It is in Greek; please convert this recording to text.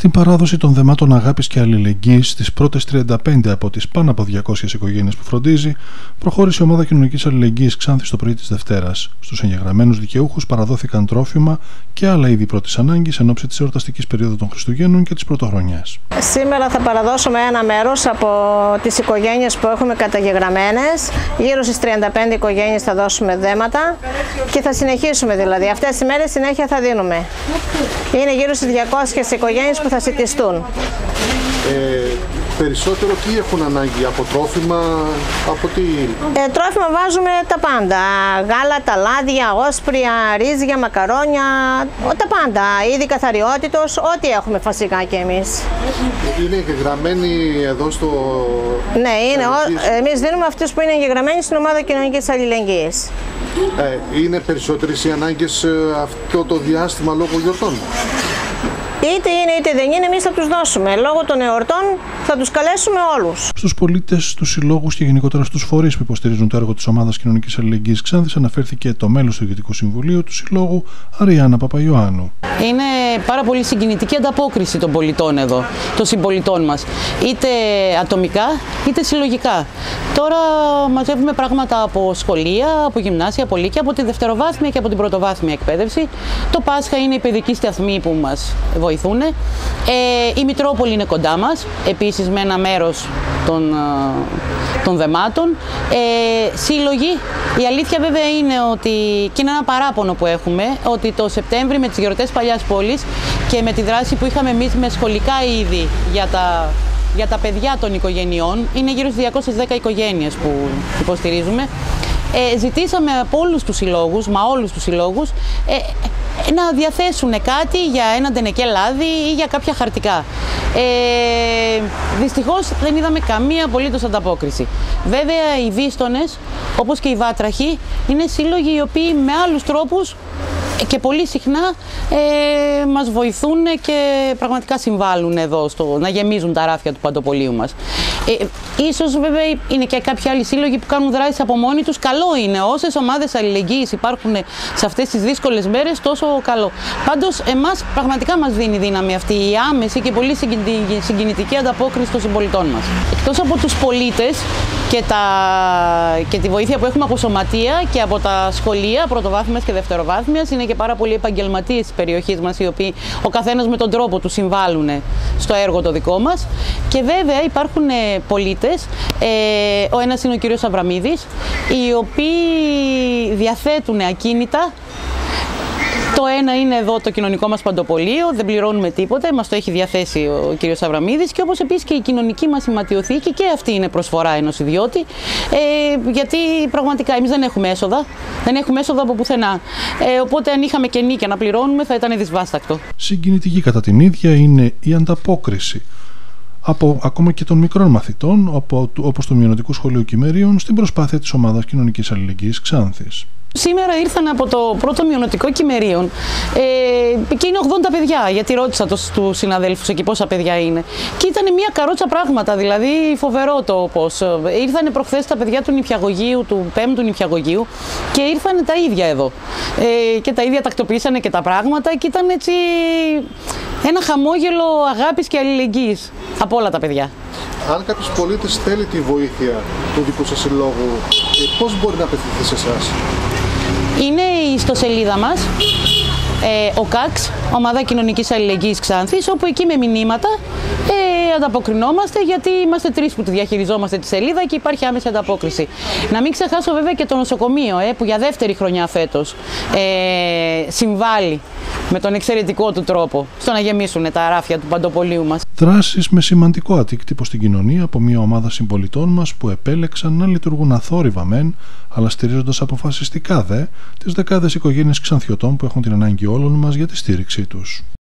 Στην παράδοση των δεμάτων αγάπης και αλληλεγγύης στις πρώτες 35 από τις πάνω από 200 οικογένειες που φροντίζει, προχώρησε η ομάδα κοινωνικής αλληλεγγύης Ξάνθης το πρωί της Δευτέρας. Στους εγγεγραμμένους δικαιούχους παραδόθηκαν τρόφιμα και άλλα είδη πρώτης ανάγκης εν ώψη της εορταστικής περίοδου των Χριστουγέννων και της Πρωτοχρονιάς. Σήμερα θα παραδώσουμε ένα μέρος από τις οικογένειες που έχουμε καταγεγραμμένες. Γύρω στις 35 οικογένειες θα δώσουμε δέματα και θα συνεχίσουμε δηλαδή. Αυτές τις μέρες συνέχεια θα δίνουμε. Είναι γύρω στις 200 οικογένειες που θα σιτιστούν. Περισσότερο τι έχουν ανάγκη, από τρόφιμα, από τι? Τρόφιμα βάζουμε τα πάντα. Γάλατα, λάδια, όσπρια, ρύζια, μακαρόνια, τα πάντα. Είδη καθαριότητος, ό,τι έχουμε φασικά και εμείς. Είναι εγγεγραμμένοι εδώ στο... Ναι, είναι. Εμείς δίνουμε αυτούς που είναι εγγεγραμμένοι στην ομάδα κοινωνικής αλληλεγγύης. Είναι περισσότερες οι ανάγκες αυτό το διάστημα λόγω γιορτών? Είτε είναι είτε δεν είναι, εμείς θα τους δώσουμε. Λόγω των εορτών θα τους καλέσουμε όλους. Στους πολίτες, στους συλλόγους και γενικότερα στους φορείς που υποστηρίζουν το έργο της ομάδας κοινωνικής αλληλεγγύης Ξάνθης αναφέρθηκε το μέλος του Διοικητικού Συμβουλίου του Συλλόγου, Αριάννα Παπαϊωάννου. Είναι πάρα πολύ συγκινητική ανταπόκριση των πολιτών εδώ, των συμπολιτών μας, είτε ατομικά είτε συλλογικά. Τώρα μαζεύουμε πράγματα από σχολεία, από γυμνάσια, από λύκεια, από τη δευτεροβάθμια και από την πρωτοβάθμια εκπαίδευση. Το Πάσχα είναι οι παιδικοί σταθμοί που μας βοηθούν. Η Μητρόπολη είναι κοντά μας, επίσης με ένα μέρος των δεμάτων. Σύλλογοι, η αλήθεια βέβαια είναι ότι, και είναι ένα παράπονο που έχουμε, ότι το Σεπτέμβρη με τις γιορτές Παλιάς Πόλης και με τη δράση που είχαμε εμείς με σχολικά είδη για τα παιδιά των οικογενειών, είναι γύρω στις 210 οικογένειες που υποστηρίζουμε. Ζητήσαμε από όλους τους συλλόγους, όλους τους συλλόγους, να διαθέσουν κάτι για ένα ντενεκέ λάδι ή για κάποια χαρτικά. Δυστυχώς δεν είδαμε καμία απολύτως ανταπόκριση. Βέβαια οι Βίστονες, όπως και οι Βάτραχοι, είναι σύλλογοι οι οποίοι με άλλους τρόπους και πολύ συχνά μας βοηθούν και πραγματικά συμβάλλουν εδώ να γεμίζουν τα ράφια του Παντοπολίου μας. Ίσως βέβαια είναι και κάποιοι άλλοι σύλλογοι που κάνουν δράσεις από μόνοι τους. Καλό είναι, όσες ομάδες αλληλεγγύης υπάρχουν σε αυτές τις δύσκολες μέρες, τόσο καλό. Πάντως εμάς πραγματικά μας δίνει δύναμη αυτή η άμεση και πολύ συγκινητική ανταπόκριση των συμπολιτών μας. Εκτός από τους πολίτες και τη βοήθεια που έχουμε από σωματεία και από τα σχολεία πρωτοβάθμιας και δευτεροβάθμιας, είναι και πάρα πολλοί επαγγελματίες της περιοχής μας, οι οποίοι ο καθένας με τον τρόπο του συμβάλλουν στο έργο το δικό μας. Και βέβαια υπάρχουν πολίτες, ο ένας είναι ο κύριος Αβραμίδης, οι οποίοι διαθέτουν ακίνητα. Το ένα είναι εδώ το κοινωνικό μας Παντοπολείο, δεν πληρώνουμε τίποτα, μας το έχει διαθέσει ο κύριος Αβραμίδης, και όπως επίσης και η κοινωνική μας σηματιοθήκη, και αυτή είναι προσφορά ενός ιδιώτη, γιατί πραγματικά εμείς δεν έχουμε έσοδα από πουθενά. Οπότε αν είχαμε και νίκια να πληρώνουμε θα ήταν δυσβάστακτο. Συγκινητική κατά την ίδια είναι η ανταπόκριση από ακόμα και των μικρών μαθητών, όπως του Μειονοτικού Σχολείου Κυμερίων, στην προσπάθεια της ομάδας κοινωνικής αλληλεγγύης Ξάνθης. Σήμερα ήρθαν από το πρώτο Μειονοτικό Κυμερίων και είναι 80 παιδιά, γιατί ρώτησα τους συναδέλφους εκεί πόσα παιδιά είναι. Και ήταν μια καρότσα πράγματα, δηλαδή φοβερό το πώς. Ήρθανε προχθές τα παιδιά του νηπιαγωγείου, του 5ου νηπιαγωγείου, και ήρθαν τα ίδια εδώ. Και τα ίδια τακτοποιήσανε και τα πράγματα, και ήταν έτσι ένα χαμόγελο αγάπης και αλληλεγγύης από όλα τα παιδιά. Αν κάποιος πολίτης θέλει τη βοήθεια του δικού σας συλλόγου, πώς μπορεί να απευθυνθεί σε εσάς? Είναι η ιστοσελίδα μας, ο ΚΑΞ, Ομάδα Κοινωνικής Αλληλεγγύης Ξάνθης, όπου εκεί με μηνύματα ανταποκρινόμαστε, γιατί είμαστε τρεις που τη διαχειριζόμαστε τη σελίδα και υπάρχει άμεση ανταπόκριση. Να μην ξεχάσω βέβαια και το νοσοκομείο, που για δεύτερη χρονιά φέτος συμβάλλει με τον εξαιρετικό του τρόπο στο να γεμίσουν τα ράφια του Παντοπολίου μας. Δράσεις με σημαντικό αντίκτυπο στην κοινωνία από μια ομάδα συμπολιτών μας που επέλεξαν να λειτουργούν αθόρυβα μεν, αλλά στηρίζοντας αποφασιστικά τις δεκάδες οικογένειες Ξανθιωτών που έχουν την ανάγκη όλων μας για τη στήριξή τους.